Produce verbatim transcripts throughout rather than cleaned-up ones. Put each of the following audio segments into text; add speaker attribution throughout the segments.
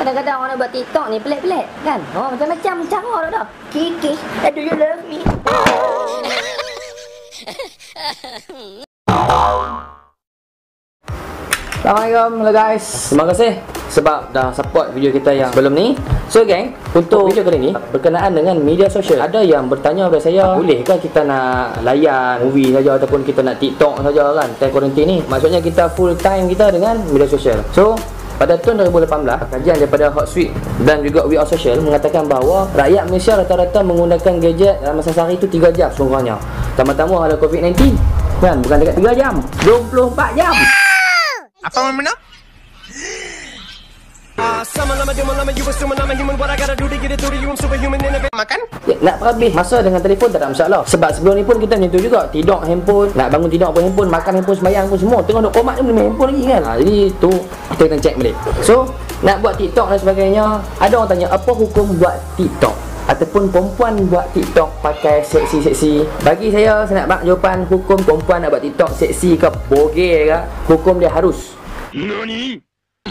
Speaker 1: Kadang-kadang orang buat TikTok ni pelik-pelik kan. Oh, macam-macam cara dah dah. Kiki, do you love me?
Speaker 2: Assalamualaikum hello guys. Terima kasih sebab dah support video kita yang sebelum ni. So gang, untuk video kali ni berkenaan dengan media sosial. Ada yang bertanya kepada saya, bolehkah kita nak layan movie saja ataupun kita nak TikTok saja kan time quarantine ni? Maksudnya kita full time kita dengan media sosial. So pada tahun dua ribu lapan belas, kajian daripada Hotsuite dan juga We Are Social mengatakan bahawa rakyat Malaysia rata-rata menggunakan gadget dalam masa sehari itu tiga jam sekurang-kurangnya. Tambah-tambah ada covid sembilan belas kan, bukan dekat tiga jam, dua puluh empat jam.
Speaker 3: Apa mana? Makan?
Speaker 2: Ya, nak habis masa dengan telefon tak ada masalah. Sebab sebelum ni pun kita macam tu juga. Tidur handphone, nak bangun tidur pun handphone, makan handphone, sembahyang pun semua. Tengok duk komat ni boleh main handphone lagi kan. Ha, jadi tu kita kena check balik. So, nak buat TikTok dan sebagainya, ada orang tanya apa hukum buat TikTok ataupun perempuan buat TikTok pakai seksi-seksi. Bagi saya, saya nak bak jawapan hukum perempuan nak buat TikTok seksi ke bogel ke, hukum dia harus. Nani?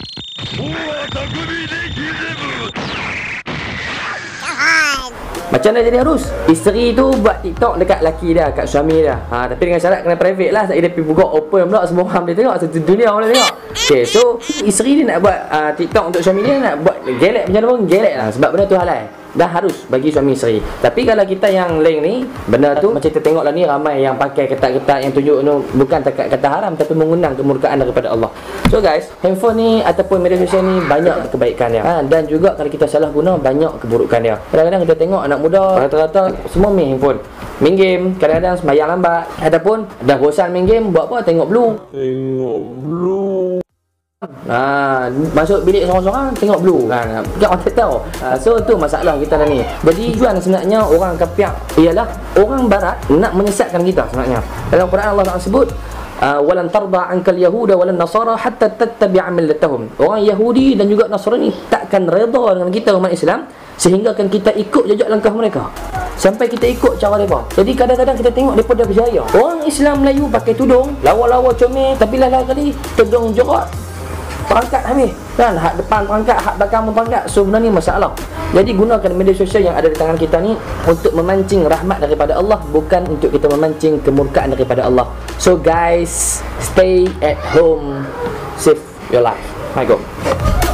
Speaker 2: Macam mana jadi harus? Isteri tu buat TikTok dekat laki dia, kat suami dia. Ha, tapi dengan syarat kena private lah. Tak dia pergi buka open pula, semua orang boleh tengok, satu dunia boleh tengok. Okay, so isteri dia nak buat uh, TikTok untuk suami dia, nak buat gelek macam mana pun gelek lah. Sebab benda tu halal. Dah harus bagi suami isteri. Tapi kalau kita yang lain ni, benda tu macam kita tengok lah ni, ramai yang pakai ketat-ketat yang tunjuk tu bukan takat kata haram tapi mengundang kemurkaan daripada Allah. So guys, handphone ni ataupun media sosial ni banyak kebaikan dia. Ha, dan juga kalau kita salah guna banyak keburukan dia. Kadang-kadang kita tengok anak muda rata-rata semua main handphone. Main game, kadang-kadang sembahyang lambat ataupun dah bosan main game, buat apa? Tengok Blue. Tengok Blue. Ha, masuk bilik seorang-seorang tengok Blue kan. Tak orang tak tahu. Ha, so tu masalah kita dah ni. Jadi tujuan sebenarnya orang kafir ialah orang barat nak menyesatkan kita sebenarnya. Dalam Quran Allah Taala sebut uh, walan tarda ankal yahuda walan nasara hatta tattabi'a millatahum. Orang Yahudi dan juga Nasrani takkan redha dengan kita umat Islam sehingga kan kita ikut jejak langkah mereka. Sampai kita ikut cara mereka. Jadi kadang-kadang kita tengok mereka dah berjaya. Orang Islam Melayu pakai tudung, lawa-lawa comel, tapi lain kali tudung jorok, perangkat habis kan, hak depan perangkat, hak belakang pun perangkat. So benda ni masalah. Jadi gunakan media sosial yang ada di tangan kita ni untuk memancing rahmat daripada Allah, bukan untuk kita memancing kemurkaan daripada Allah. So guys, stay at home, save your life. Assalamualaikum.